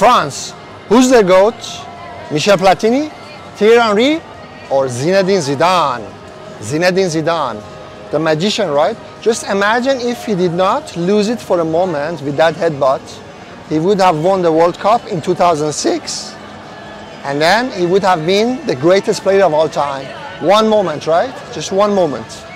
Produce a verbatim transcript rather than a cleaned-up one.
France, who's the GOAT? Michel Platini, Thierry Henry, or Zinedine Zidane? Zinedine Zidane, the magician, right? Just imagine if he did not lose it for a moment with that headbutt. He would have won the World Cup in two thousand six, and then he would have been the greatest player of all time. One moment, right? Just one moment.